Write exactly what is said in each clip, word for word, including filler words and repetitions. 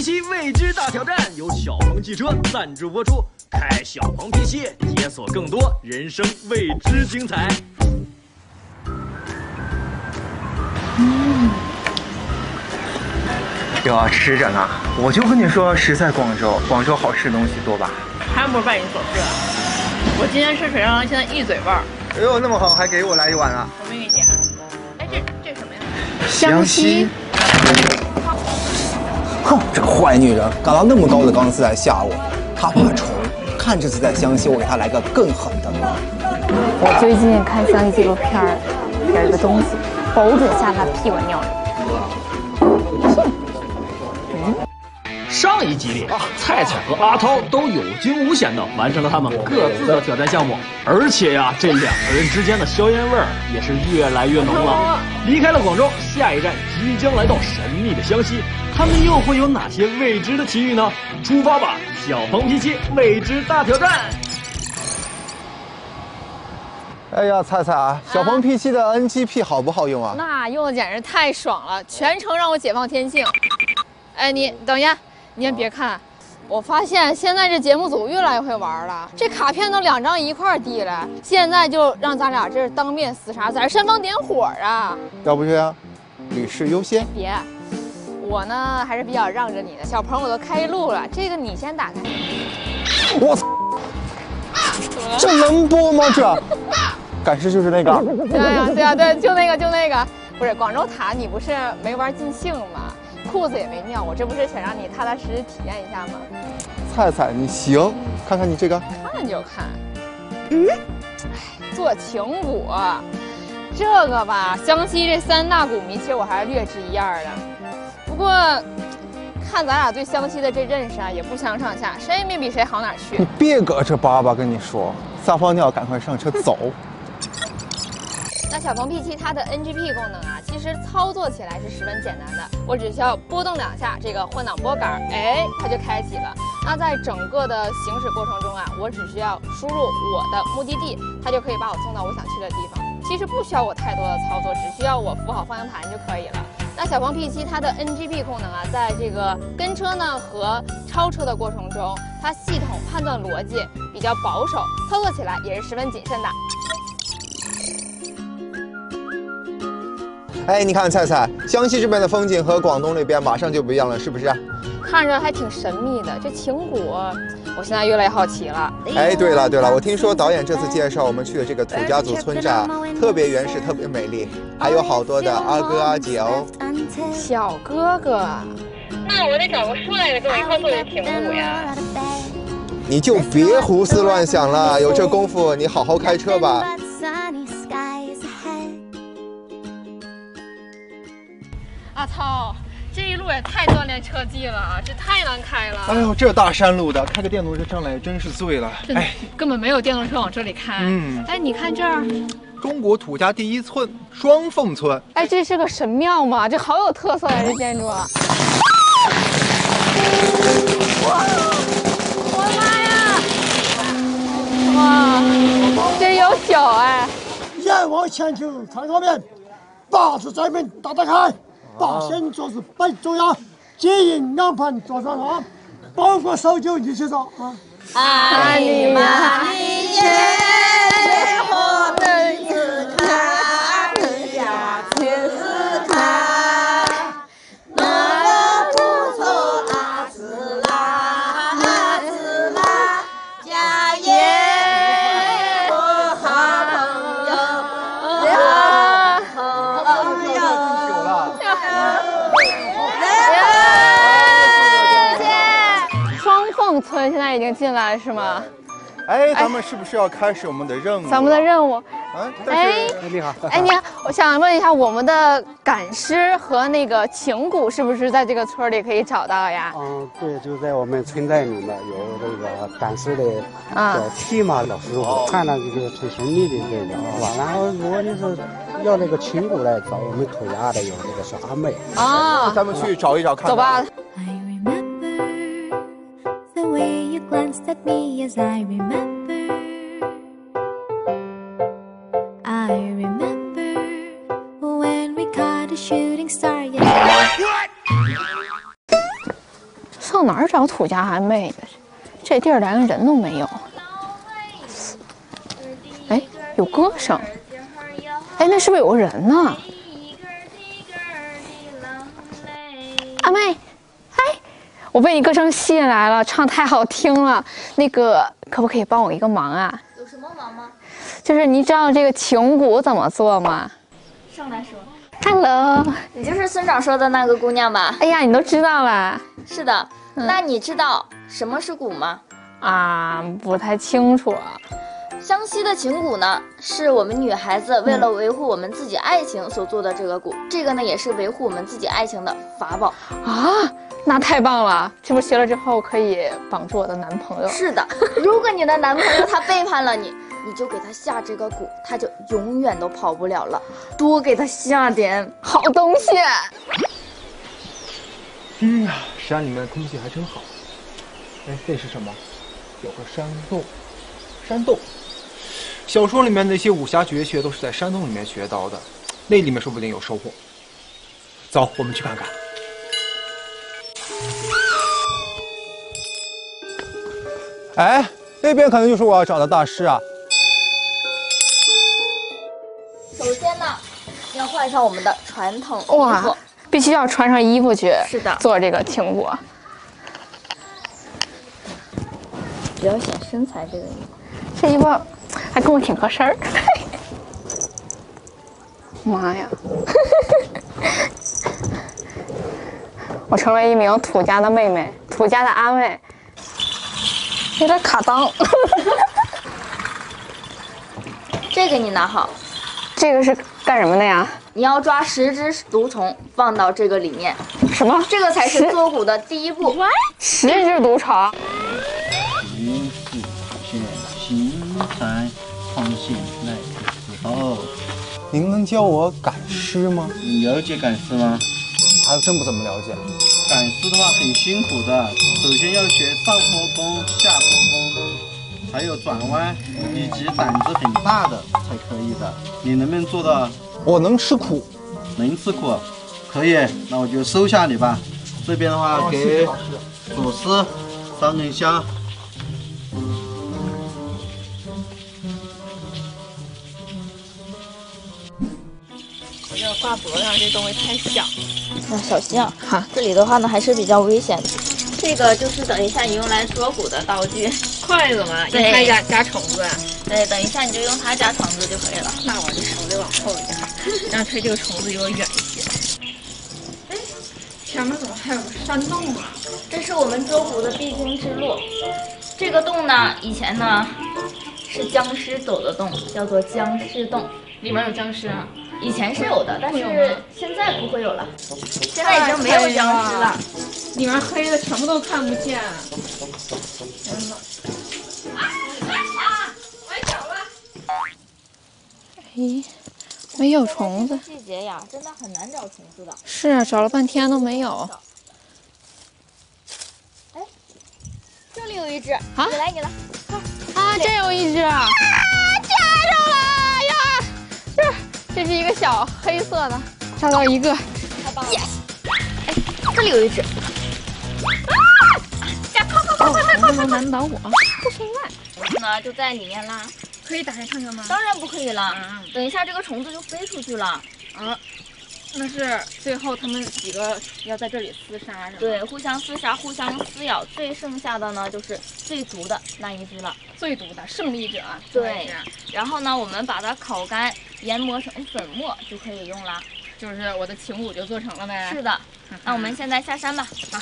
七未知大挑战由小鹏汽车赞助播出，开小鹏 P 七，解锁更多人生未知精彩。 嗯，有啊，吃着呢。我就跟你说，实在广州，广州好吃的东西多吧？ 还不是拜你所赐。我今天吃水上，现在一嘴味儿。 哎呦，那么好，还给我来一碗啊！ 我没给你点。哎，这这什么呀？ 湘西。 哼，这个坏女人，敢拿那么高的钢丝来吓我，她怕虫。看这次在湘西，我给她来个更狠的。 我最近看湘西纪录片儿，有一个东西，保准吓他屁滚尿流。 上一集里，菜菜和阿涛都有惊无险的完成了他们各自的挑战项目，而且呀，这两个人之间的硝烟味儿也是越来越浓了。离开了广州，下一站即将来到神秘的湘西，他们又会有哪些未知的奇遇呢？出发吧，小鹏 P 七未知大挑战！ 哎呀，菜菜啊，小鹏 P 七的 N G P 好不好用啊？ 那用的简直太爽了，全程让我解放天性。哎，你等一下。你先别看，我发现现在这节目组越来越会玩了，这卡片都两张一块递了，现在就让咱俩这是当面厮杀，在这煽风点火啊！ 要不这样，女士优先。 别，我呢还是比较让着你的，小鹏我都开路了，这个你先打开。 我操！这能播吗？这，赶尸就是那个。 对呀对呀对，就那个就那个，不是广州塔，你不是没玩尽兴吗？裤子也没尿，我这不是想让你踏踏实实体验一下吗？ 菜菜，你行，看看你这个， 看就看。嗯，做情鼓，这个吧，湘西这三大古谜，其实我还是略知一二的。不过，看咱俩对湘西的这认识啊，也不相上下，谁也没比谁好哪去。 你别搁这叭叭跟你说，撒泡尿，赶快上车走。 那小鹏 P 七它的 N G P 功能啊，其实操作起来是十分简单的，我只需要拨动两下这个换挡拨杆，哎，它就开启了。那在整个的行驶过程中啊，我只需要输入我的目的地，它就可以把我送到我想去的地方。其实不需要我太多的操作，只需要我扶好方向盘就可以了。那小鹏 P 七它的 N G P 功能啊，在这个跟车呢和超车的过程中，它系统判断逻辑比较保守，操作起来也是十分谨慎的。 哎，你看菜菜，湘西这边的风景和广东那边马上就不一样了，是不是？ 看着还挺神秘的，这情鼓，我现在越来越好奇了。 哎，对了对了，我听说导演这次介绍我们去的这个土家族村寨特别原始，特别美丽，还有好多的阿哥阿姐哦。 小哥哥， 那我得找个帅的跟我一块做这情鼓呀。 你就别胡思乱想了，有这功夫你好好开车吧。 阿涛，这一路也太锻炼车技了啊，这太难开了。 哎呦，这大山路的，开个电动车上来真是醉了。哎， 根本没有电动车往这里开。嗯，哎，你看这儿， 中国土家第一村双凤村。 哎，这是个神庙吗？这好有特色呀，这建筑。哇！我的妈呀！哇，这有酒哎！ 眼望前球，看后面，八字在门，大打开。八仙桌子摆中央，金银两盘桌上上，包括烧酒一起上啊！ 爱你满一切火灯子看，你呀亲自看，那个不错阿斯拉阿斯拉，家业我好朋友，好朋友。 村现在已经进来了是吗？ 哎，咱们是不是要开始我们的任务？ 咱们的任务， 啊， 哎， 你好， 哎，你好，我想问一下，我们的赶尸和那个情鼓是不是在这个村里可以找到呀？ 嗯，对，就在我们村寨里面有这个赶尸的叫骑马老师傅，看了这个挺神秘的这个，是吧？然后如果你是要那个情鼓来找我们土家的有这个小阿妹啊， 咱们去找一找看。 走吧。 way you glanced at me as I remember I remember when we caught a shooting star. 哪儿找土家安妹的？这地儿连个人都没有。哎，有歌声。哎，那是不是有个人呢？阿妹，哎，我被你歌声吸引来了，唱太好听了。那个，可不可以帮我一个忙啊？ 有什么忙吗？ 就是你知道这个情鼓怎么做吗？ 上来说。 Hello， 你就是村长说的那个姑娘吧？ 哎呀，你都知道了。 是的，嗯、那你知道什么是鼓吗？ 啊，不太清楚。 湘西的情鼓呢，是我们女孩子为了维护我们自己爱情所做的这个鼓，这个呢也是维护我们自己爱情的法宝啊。那太棒了，这不学了之后可以绑住我的男朋友？ 是的，如果你的男朋友他背叛了你，你就给他下这个鼓，他就永远都跑不了了。多给他下点好东西。 嗯呀，山里面的空气还真好。哎，这是什么？有个山洞，山洞。小说里面那些武侠绝学都是在山洞里面学到的，那里面说不定有收获。走，我们去看看。哎，那边可能就是我要找的大师啊。 首先呢，要换上我们的传统衣服，哇， 必须要穿上衣服去。 是的， 做这个情鼓。 比较显身材，这个衣服， 这衣服还跟我挺合身儿。妈呀！我成为一名土家的妹妹，土家的阿妹，有点卡裆。 这个你拿好。 这个是干什么的呀？ 你要抓十只毒虫放到这个里面。 什么？ 这个才是做鼓的第一步。 十只毒虫。 云复现，心在放心来的时候。 您能教我赶诗吗？ 你了解赶诗吗？ 还真不怎么了解。 赶诗的话很辛苦的，首先要学上坡弓、下坡弓，还有转弯，以及胆子很大的才可以的。你能不能做到？ 我能吃苦， 能吃苦，可以，那我就收下你吧。这边的话给祖师烧根香。 我这挂脖子上这东西太响，要小心啊！哈，这里的话呢还是比较危险的。这个就是等一下你用来捉鼓的道具， 筷子嘛，用它夹夹虫子。 对，等一下你就用它夹虫子就可以了。 那我这手得往后夹，让推这个虫子离我远一些。哎，前面怎么还有个山洞啊？ 这是我们捉鼓的必经之路。这个洞呢，以前呢是僵尸走的洞，叫做僵尸洞。 里面有僵尸啊？ 以前是有的，但是现在不会有了。现在已经没有僵尸了， 里面黑的什么都看不见。天哪！啊啊！崴脚了！哎，没有虫子。 季节呀，真的很难找虫子的。 是啊，找了半天都没有。 哎，这里有一只，啊，你来，你来， 啊，这有一只啊！夹着了呀！这。这是一个小黑色的，找到一个， 太棒了！ Yes! 哎，这里有一只，啊！呀，快快快快快快！ 能难倒我？不行啊！ 虫子呢就在里面啦， 可以打开看看吗？ 当然不可以了，嗯、等一下这个虫子就飞出去了。 啊，那是最后他们几个要在这里厮杀是吗？ 对，互相厮杀，互相撕咬，最剩下的呢就是最毒的那一只了。 最毒的胜利者。 对，然后呢，我们把它烤干。研磨成粉末就可以用了， 就是我的情鼓就做成了呗。 是的，那我们现在下山吧。好。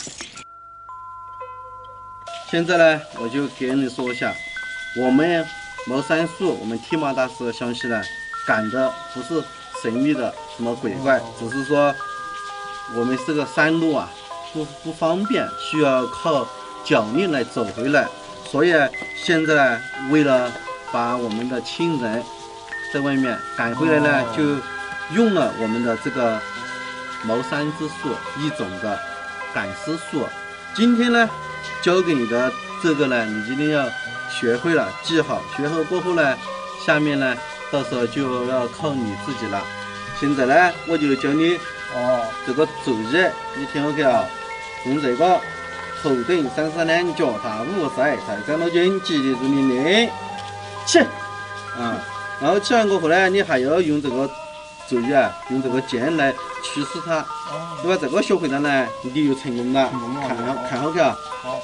现在呢，我就给你说一下，我们茅山术，我们剃毛大师湘西呢，赶的不是神秘的什么鬼怪，只是说我们这个山路啊不不方便，需要靠脚力来走回来，所以现在呢，为了把我们的亲人在外面赶回来呢，就用了我们的这个茅山之术一种的赶尸术。今天呢，教给你的这个呢，你一定要学会了，记好。学会过后呢，下面呢，到时候就要靠你自己了。现在呢，我就教你哦，这个周易，你听 OK 啊？用这个头等三十两，脚踏五塞，在长老君激励住命令，起！啊，然后起完过后呢，你还要用这个咒语啊，用这个剑来驱使它。你把这个学会了呢，你就成功了。看看好去啊！好。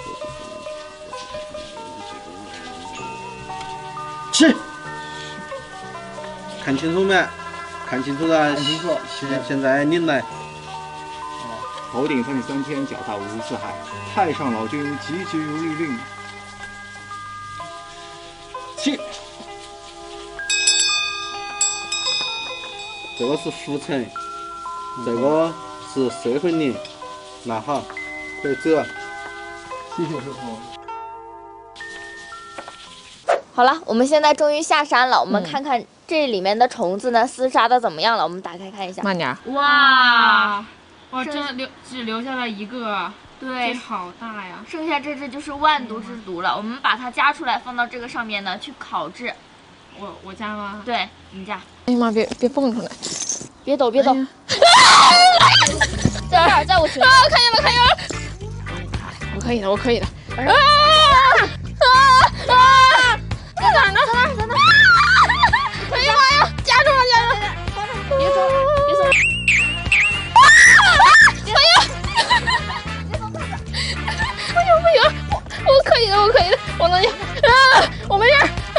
起！看清楚没？看清楚了。看清楚。现现在你来。 头顶三十三天，脚踏五十四海，太上老君急急如律令。起。 这个是浮尘，这个是摄魂铃。那好，可以走。 谢谢师傅。 好了，我们现在终于下山了，我们看看这里面的虫子呢，厮杀的怎么样了？我们打开看一下。 慢点。 哇！ 哇，真留只留下了一个， 对， 这好大呀！ 剩下这只就是万毒之毒了，我们把它夹出来，放到这个上面呢去烤制。 我我夹吗？ 对，你夹。 哎呀妈，别别蹦出来！ 别抖，别抖！在这儿，在我身上。 啊，看见了，看见了！我可以的，我可以的。啊啊啊！在哪儿呢？在哪儿？在哪儿？哎呀妈呀！夹住了，夹住了！ 别走，别走！ 不行，我我可以的，我可以的，我能啊！我没事啊！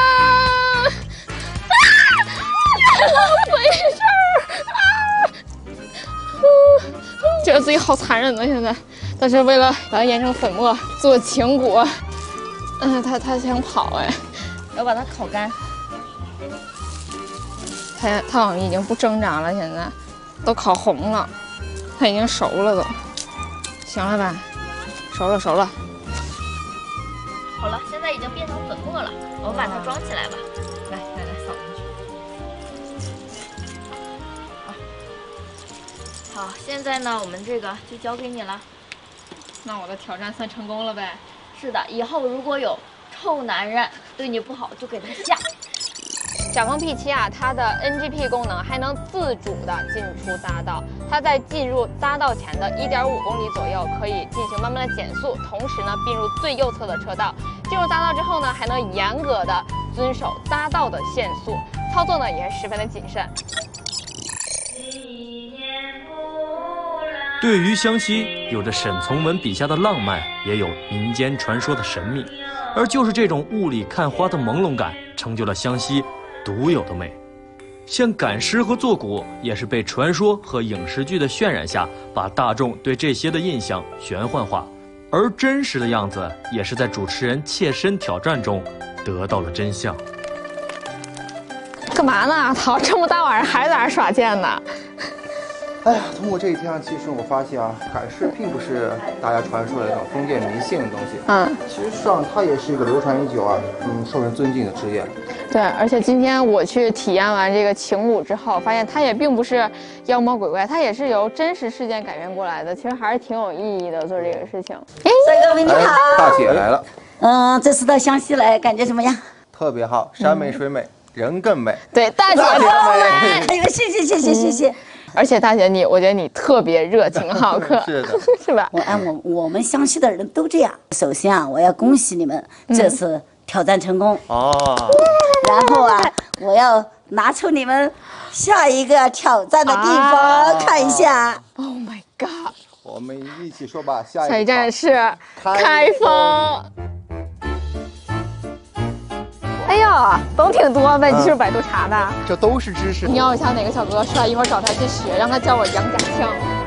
啊！我没事啊！觉得自己好残忍呢，现在，但是为了把它研成粉末做情蛊，嗯，他他想跑哎， 要把它烤干。 他他好像已经不挣扎了，现在都烤红了，它已经熟了都，行了吧？熟了，熟了。 好了，现在已经变成粉末了，我们把它装起来吧。 来来来，扫进去。 好，好，现在呢，我们这个就交给你了。 那我的挑战算成功了呗？ 是的，以后如果有臭男人对你不好，就给他下。 小鹏 P 七 啊，它的 N G P 功能还能自主的进出匝道。它在进入匝道前的一点五公里左右可以进行慢慢的减速，同时呢并入最右侧的车道。进入匝道之后呢，还能严格的遵守匝道的限速，操作呢也是十分的谨慎。 对于湘西，有着沈从文笔下的浪漫，也有民间传说的神秘，而就是这种雾里看花的朦胧感，成就了湘西独有的美。像赶尸和做骨，也是被传说和影视剧的渲染下，把大众对这些的印象玄幻化，而真实的样子，也是在主持人切身挑战中得到了真相。 干嘛呢？操，这么大晚上还在那耍剑呢？ 哎呀，通过这一天，其实我发现啊，赶尸并不是大家传说的那种封建迷信的东西。 嗯， 其实上它也是一个流传已久啊，嗯，受人尊敬的职业。 对，而且今天我去体验完这个情蛊之后，发现它也并不是妖魔鬼怪，它也是由真实事件改编过来的，其实还是挺有意义的做这个事情。 哎，各位你好， 大姐来了。 嗯，这次到湘西来，感觉怎么样？ 特别好，山美水美，人更美。 对，大姐特美。 哎呦，谢谢谢谢谢谢。 而且大姐你，我觉得你特别热情好客， 是的， 是吧？ 我按我我们湘西的人都这样。首先啊，我要恭喜你们这次挑战成功哦。然后啊，我要拿出你们下一个挑战的地方看一下。 Oh my god！ 我们一起说吧，下下一站是开封。哎呀，懂挺多呗，你是不是百度查的？ 这都是知识。 你要想哪个小哥帅，一会儿找他去学，让他教我杨家枪。